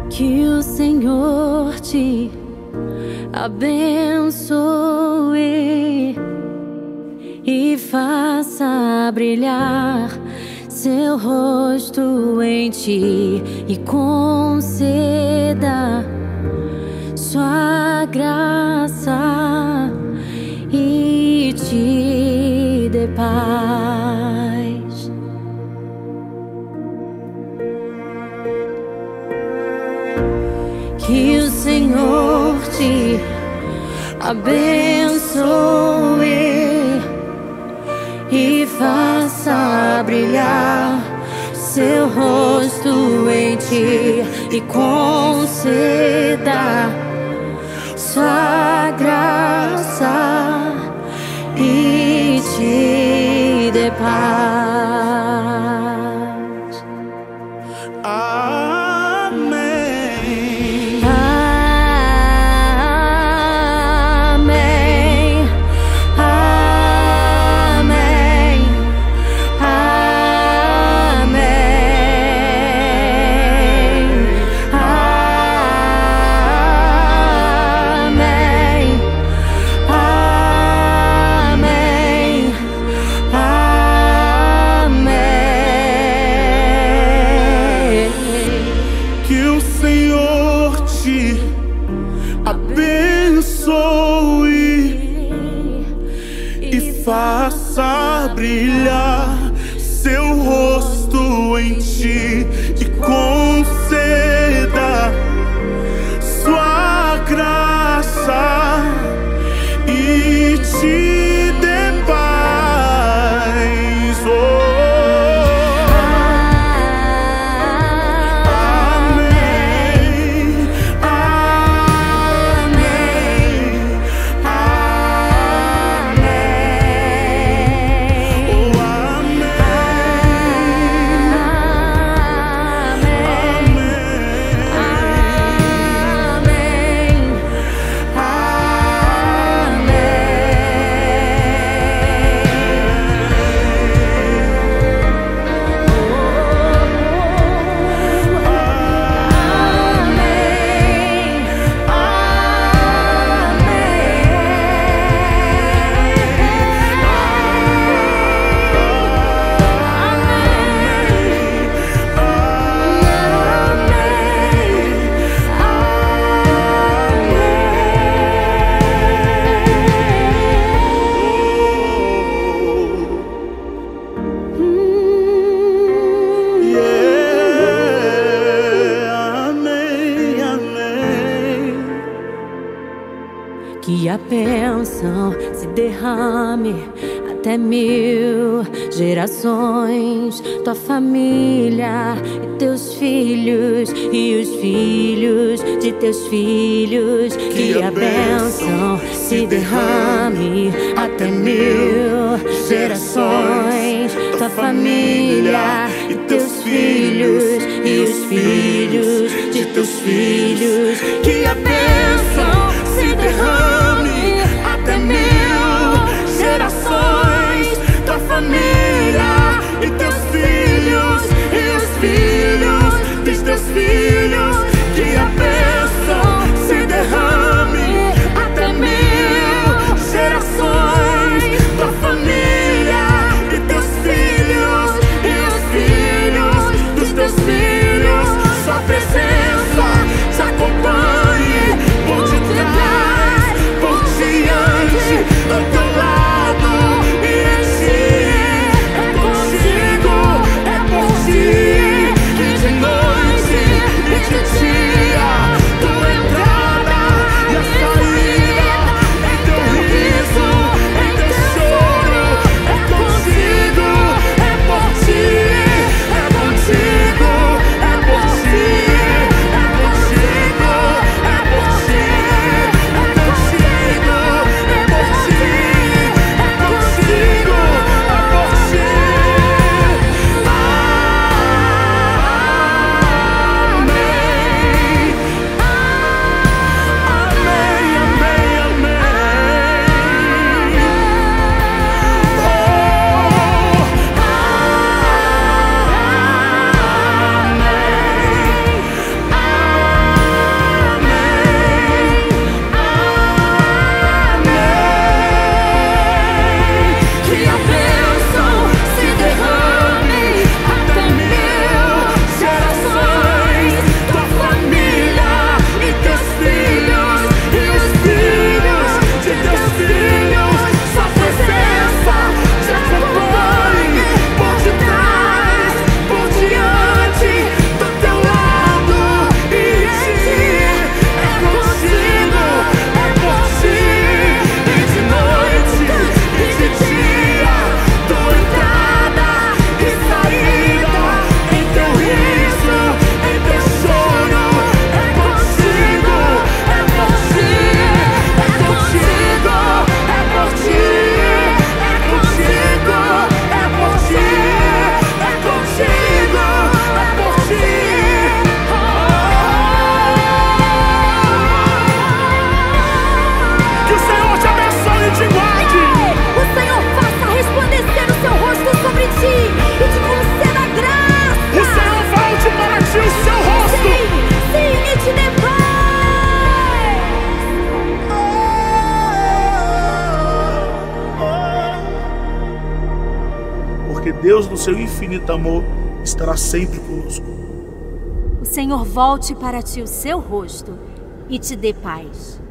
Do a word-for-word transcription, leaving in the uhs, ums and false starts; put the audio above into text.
Que o Senhor te abençoe e faça brilhar seu rosto em ti e conceda sua graça e te dê paz. Que o Senhor te abençoe e faça brilhar seu rosto em ti e conceda sua graça e te dê paz. Amém. Amém. Amém. Amém. Amém. Amém. Amém. Que o Senhor te abençoe e faça brilhar seu rosto em ti e conceda sua graça e te dê paz. Oh. Amém. Amém. Amém. Oh, Que a bênção se derrame até mil gerações, tua família e teus filhos e os filhos de teus filhos. Que a bênção se derrame até mil gerações, tua família e teus filhos e os filhos de teus filhos. Que a bênção se derrame até mil gerações, tua família e teus filhos e os filhos dos teus filhos. Que a bênção se derrame até mil gerações, tua família e teus filhos e os filhos dos teus filhos. Sua presença te acompanhe Deus, no seu infinito amor, estará sempre conosco. O Senhor volte para ti o seu rosto e te dê paz.